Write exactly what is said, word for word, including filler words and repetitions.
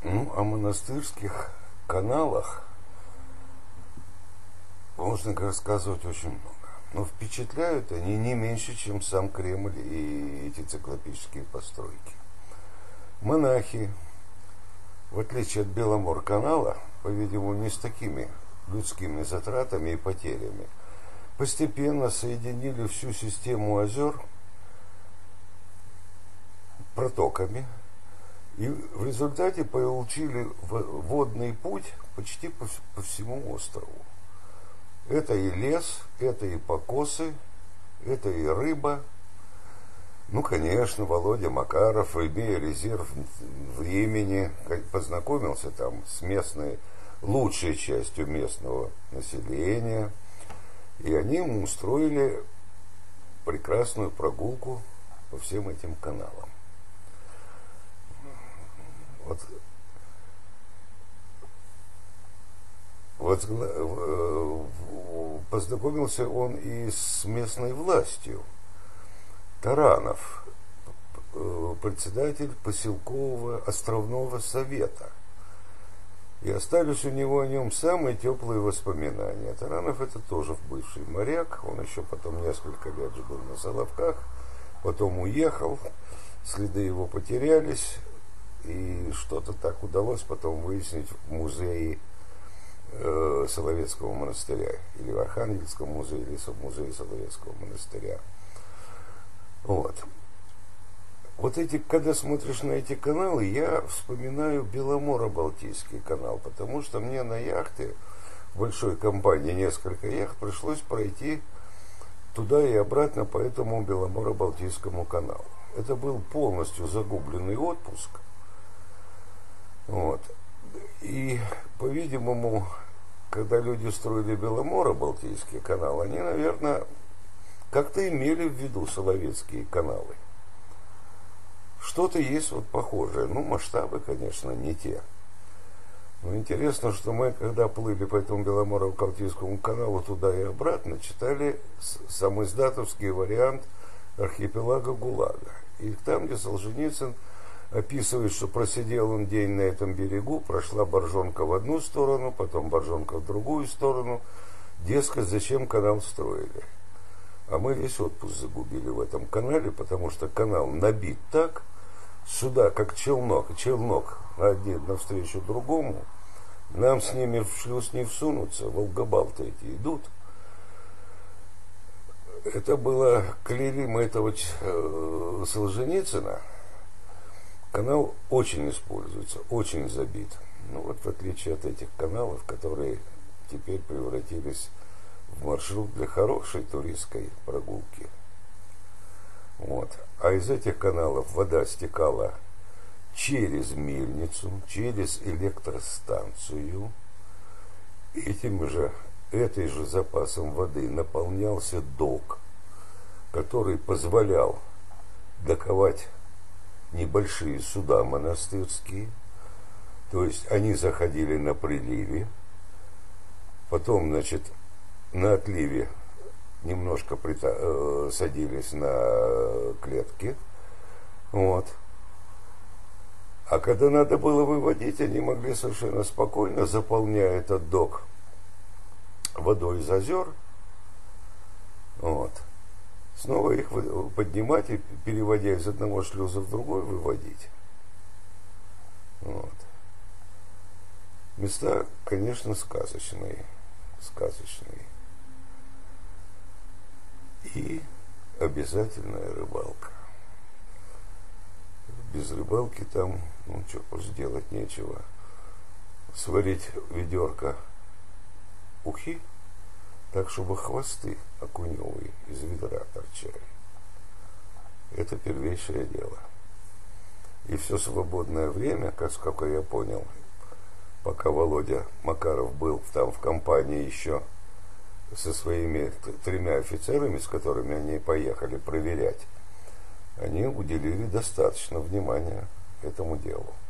Ну, о монастырских каналах можно рассказывать очень много. Но впечатляют они не меньше, чем сам Кремль и эти циклопические постройки. Монахи, в отличие от Беломор-канала, по-видимому, не с такими людскими затратами и потерями, постепенно соединили всю систему озер протоками, и в результате получили водный путь почти по, по всему острову. Это и лес, это и покосы, это и рыба. Ну, конечно, Володя Макаров, имея резерв времени, познакомился там с местной, лучшей частью местного населения, и они ему устроили прекрасную прогулку по всем этим каналам. Вот, вот познакомился он и с местной властью. Таранов, председатель поселкового островного совета. И остались у него о нем самые теплые воспоминания. Таранов это тоже бывший моряк, он еще потом несколько лет жил на Соловках, потом уехал, следы его потерялись, и что-то так удалось потом выяснить в музее э, Соловецкого монастыря, или в Архангельском музее, или в музее Соловецкого монастыря. Вот. Вот эти, когда смотришь на эти каналы, я вспоминаю Беломоро-Балтийский канал, потому что мне на яхте, в большой компании несколько яхт, пришлось пройти туда и обратно по этому Беломоро-Балтийскому каналу. Это был полностью загубленный отпуск. Вот. И, по-видимому, когда люди строили Беломоро-Балтийский канал, они, наверное, как-то имели в виду Соловецкие каналы. Что-то есть вот похожее. Ну, масштабы, конечно, не те. Но интересно, что мы, когда плыли по этому Беломоро-Балтийскому каналу туда и обратно, читали самоиздатовский вариант архипелага ГУЛАГа. И там, где Солженицын описывает, что просидел он день на этом берегу, прошла боржонка в одну сторону, потом боржонка в другую сторону. Дескать, зачем канал строили? А мы весь отпуск загубили в этом канале, потому что канал набит так, сюда, как челнок, челнок один навстречу другому, нам с ними в шлюз не всунуться, волгобалты эти идут. Это было клеймо этого э, Солженицына. Канал очень используется, очень забит. Ну вот в отличие от этих каналов, которые теперь превратились в маршрут для хорошей туристской прогулки. Вот. А из этих каналов вода стекала через мельницу, через электростанцию. Этим же, этой же запасом воды наполнялся док, который позволял доковать небольшие суда монастырские. То есть они заходили на приливе, потом, значит, на отливе немножко прита- э, садились на клетки. Вот. А когда надо было выводить, они могли совершенно спокойно, заполняя этот док водой из озер, вот, снова их поднимать и, переводя из одного шлюза в другой, выводить. Вот. Места, конечно, сказочные. Сказочные. И обязательная рыбалка. Без рыбалки там, ну что, сделать нечего. Сварить ведерко ухи, так, чтобы хвосты окуневые из ведра торчали. Это первейшее дело. И все свободное время, как сколько я понял, пока Володя Макаров был там в компании еще со своими тремя офицерами, с которыми они поехали проверять, они уделили достаточно внимания этому делу.